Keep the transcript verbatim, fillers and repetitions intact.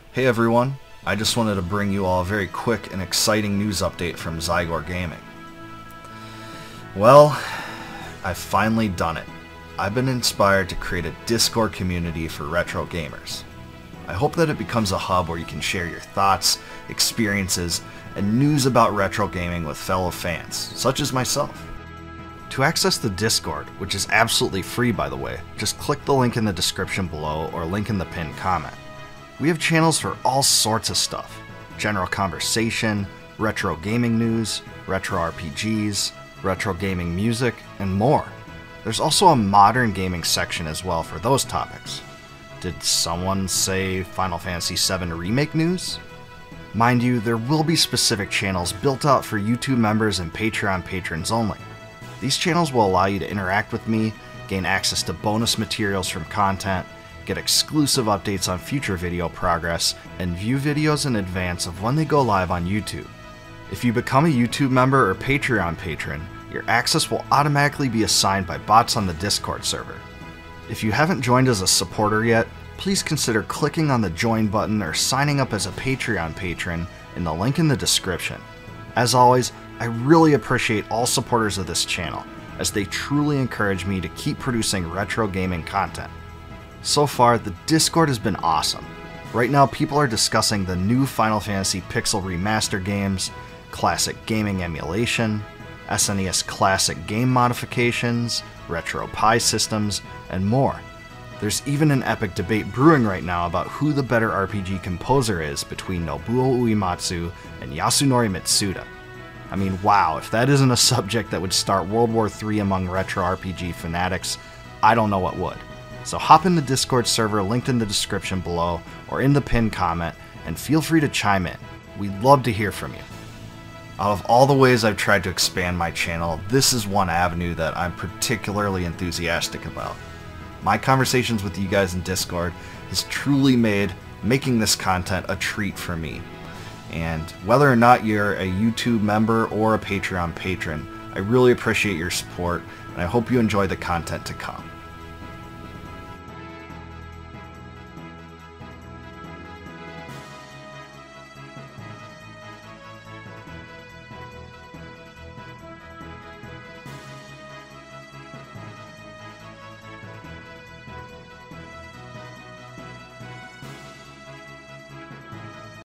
Hey everyone, I just wanted to bring you all a very quick and exciting news update from Zygor Gaming. Well, I've finally done it. I've been inspired to create a Discord community for retro gamers. I hope that it becomes a hub where you can share your thoughts, experiences, and news about retro gaming with fellow fans, such as myself. To access the Discord, which is absolutely free by the way, just click the link in the description below or link in the pinned comment. We have channels for all sorts of stuff: general conversation, retro gaming news, retro R P Gs, retro gaming music, and more. There's also a modern gaming section as well for those topics. Did someone say Final Fantasy seven Remake news? Mind you, there will be specific channels built out for YouTube members and Patreon patrons only. These channels will allow you to interact with me, gain access to bonus materials from content, get exclusive updates on future video progress, and view videos in advance of when they go live on YouTube. If you become a YouTube member or Patreon patron, your access will automatically be assigned by bots on the Discord server. If you haven't joined as a supporter yet, please consider clicking on the join button or signing up as a Patreon patron in the link in the description. As always, I really appreciate all supporters of this channel, as they truly encourage me to keep producing retro gaming content. So far, the Discord has been awesome. Right now, people are discussing the new Final Fantasy Pixel Remaster games, classic gaming emulation, S N E S classic game modifications, retro Pi systems, and more. There's even an epic debate brewing right now about who the better R P G composer is between Nobuo Uematsu and Yasunori Mitsuda. I mean, wow, if that isn't a subject that would start World War Three among retro R P G fanatics, I don't know what would. So hop in the Discord server linked in the description below or in the pinned comment and feel free to chime in. We'd love to hear from you. Out of all the ways I've tried to expand my channel, this is one avenue that I'm particularly enthusiastic about. My conversations with you guys in Discord has truly made making this content a treat for me. And whether or not you're a YouTube member or a Patreon patron, I really appreciate your support and I hope you enjoy the content to come.